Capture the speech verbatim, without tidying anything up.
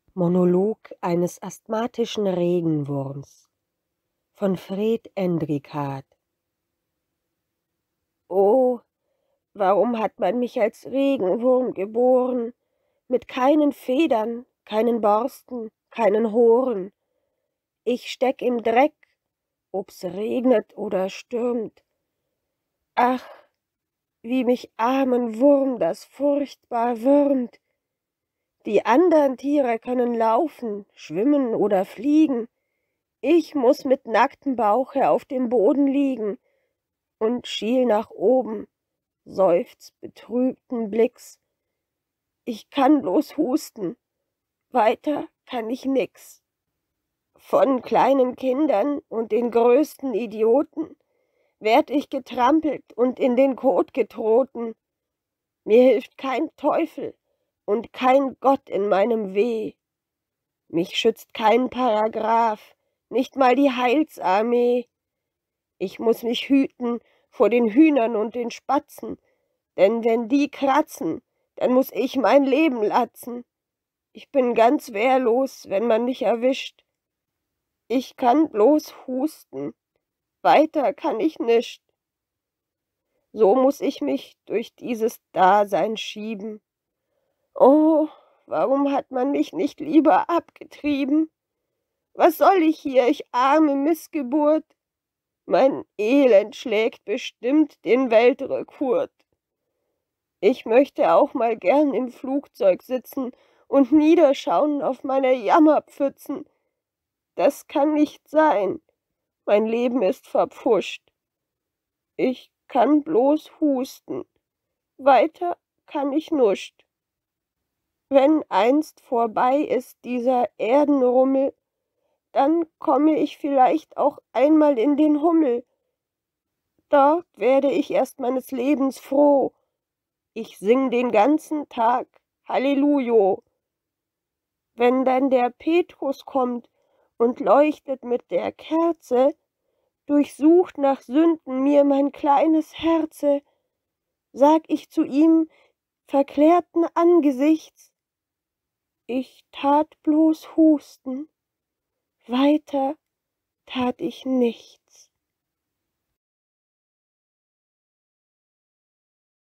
Monolog eines asthmatischen Regenwurms von Fred Endrikat. Oh, warum hat man mich als Regenwurm geboren, mit keinen Federn, keinen Borsten, keinen Horen? Ich steck im Dreck, ob's regnet oder stürmt. Ach, wie mich armen Wurm das furchtbar würmt. Die andern Tiere können laufen, schwimmen oder fliegen. Ich muß mit nacktem Bauche auf dem Boden liegen und schiel nach oben, seufz betrübten Blicks. Ich kann bloß husten, weiter kann ich nix. Von kleinen Kindern und den größten Idioten werd ich getrampelt und in den Kot getroten. Mir hilft kein Teufel und kein Gott in meinem Weh. Mich schützt kein Paragraph, nicht mal die Heilsarmee. Ich muß mich hüten vor den Hühnern und den Spatzen, denn wenn die kratzen, dann muß ich mein Leben latzen. Ich bin ganz wehrlos, wenn man mich erwischt. Ich kann bloß husten, weiter kann ich nischt. So muß ich mich durch dieses Dasein schieben. Oh, warum hat man mich nicht lieber abgetrieben? Was soll ich hier, ich arme Missgeburt? Mein Elend schlägt bestimmt den Weltrekord. Ich möchte auch mal gern im Flugzeug sitzen und niederschauen auf meine Jammerpfützen. Das kann nicht sein. Mein Leben ist verpfuscht. Ich kann bloß husten. Weiter kann ich nuscht. Wenn einst vorbei ist dieser Erdenrummel, dann komme ich vielleicht auch einmal in den Hummel. Dort werde ich erst meines Lebens froh. Ich sing den ganzen Tag Hallelujo. Wenn dann der Petrus kommt und leuchtet mit der Kerze, durchsucht nach Sünden mir mein kleines Herze, sag ich zu ihm, verklärten Angesichts, ich tat bloß husten, weiter tat ich nichts.